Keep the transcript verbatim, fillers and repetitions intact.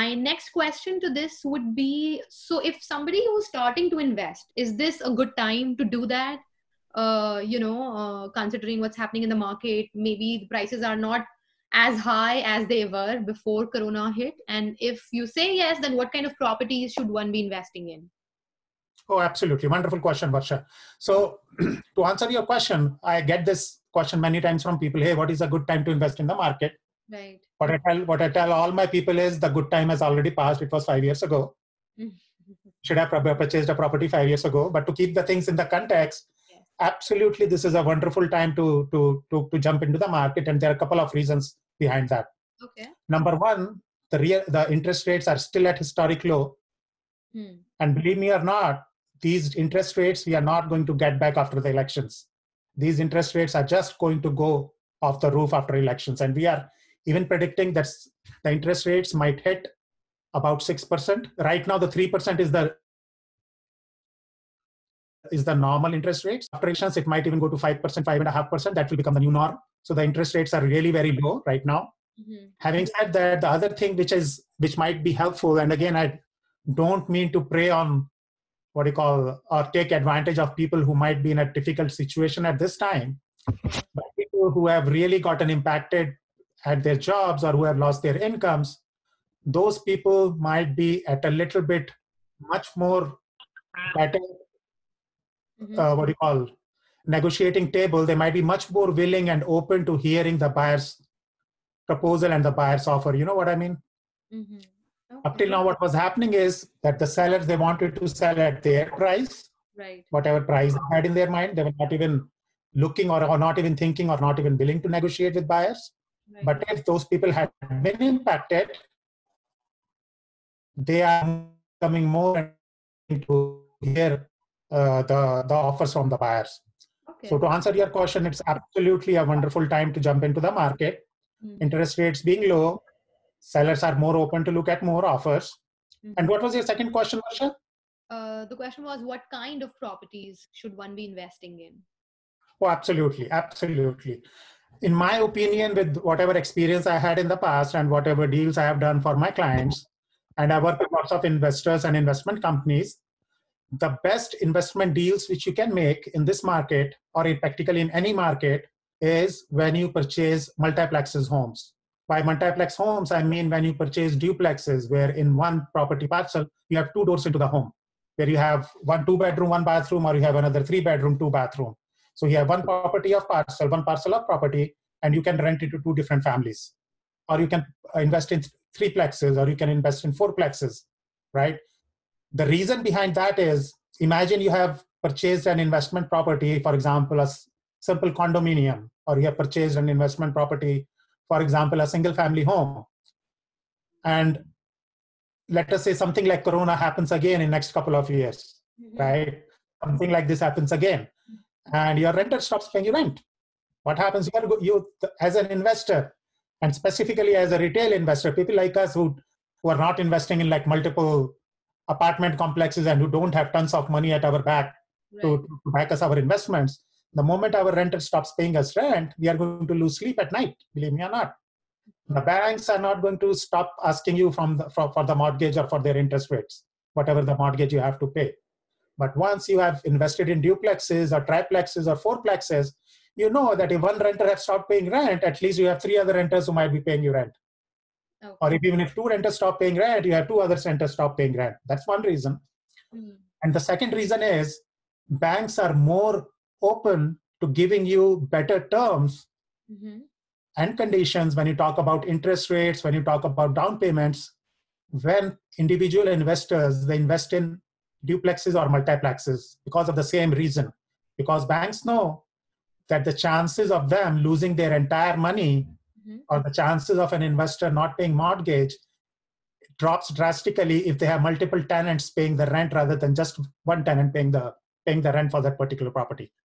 my next question to this would be, so if somebody who's starting to invest, is this a good time to do that? Uh, you know, uh, considering what's happening in the market, maybe the prices are not as high as they were before Corona hit. And if you say yes, then what kind of properties should one be investing in? Oh, absolutely. Wonderful question, Varsha. So to answer your question, I get this question many times from people. Hey, what is a good time to invest in the market? Right. What I tell, what I tell all my people is the good time has already passed. It was five years ago. Should have purchased a property five years ago. But to keep the things in the context, yes, absolutely, this is a wonderful time to, to, to, to jump into the market. And there are a couple of reasons behind that. Okay. Number one, the real the interest rates are still at historic low. Hmm. And believe me or not, these interest rates, we are not going to get back after the elections. These interest rates are just going to go off the roof after elections. And we are even predicting that the interest rates might hit about six percent. Right now, the three percent is the is the normal interest rates. After elections, it might even go to five percent, five point five percent. That will become the new norm. So the interest rates are really very low right now. Mm-hmm. Having said that, the other thing which is which might be helpful, and again, I don't mean to prey on what you call or take advantage of people who might be in a difficult situation at this time, but people who have really gotten impacted at their jobs or who have lost their incomes, those people might be at a little bit much more better, mm-hmm. uh, what do you call, negotiating table. They might be much more willing and open to hearing the buyer's proposal and the buyer's offer. You know what I mean? Mm-hmm. Okay. Up till now, what was happening is that the sellers, they wanted to sell at their price, right? Whatever price they had in their mind. They were not even looking or, or not even thinking or not even willing to negotiate with buyers. Right. But if those people had been impacted, they are coming more to hear uh, the, the offers from the buyers. Okay. So to answer your question, it's absolutely a wonderful time to jump into the market. Mm-hmm. Interest rates being low, sellers are more open to look at more offers. Mm-hmm. And what was your second question, Varsha? Uh, the question was, what kind of properties should one be investing in? Oh, absolutely. Absolutely. In my opinion, with whatever experience I had in the past and whatever deals I have done for my clients, and I work with lots of investors and investment companies, the best investment deals which you can make in this market or in practically in any market is when you purchase multiplexes homes. By multiplex homes, I mean when you purchase duplexes, where in one property parcel, you have two doors into the home, where you have one two bedroom, one bathroom, or you have another three bedroom, two bathroom. So you have one property of parcel, one parcel of property, and you can rent it to two different families. Or you can invest in three plexes, or you can invest in four plexes, right? The reason behind that is, imagine you have purchased an investment property, for example, a simple condominium, or you have purchased an investment property, for example, a single family home. And let us say something like Corona happens again in next couple of years, mm-hmm. right? Something like this happens again. And your renter stops paying you rent. What happens? You, are, you as an investor, and specifically as a retail investor, people like us who, who are not investing in like multiple apartment complexes and who don't have tons of money at our back, right, to, to back us our investments, the moment our renter stops paying us rent, we are going to lose sleep at night, believe me or not. The banks are not going to stop asking you from the, for, for the mortgage or for their interest rates, whatever the mortgage you have to pay. But once you have invested in duplexes or triplexes or fourplexes, you know that if one renter has stopped paying rent, at least you have three other renters who might be paying you rent. Okay. Or if, even if two renters stop paying rent, you have two other renters stop paying rent. That's one reason. Mm. And the second reason is banks are more open to giving you better terms, mm-hmm. and conditions when you talk about interest rates, when you talk about down payments, when individual investors, they invest in duplexes or multiplexes because of the same reason. Because banks know that the chances of them losing their entire money, mm-hmm. or the chances of an investor not paying mortgage drops drastically if they have multiple tenants paying the rent rather than just one tenant paying the paying the rent for that particular property.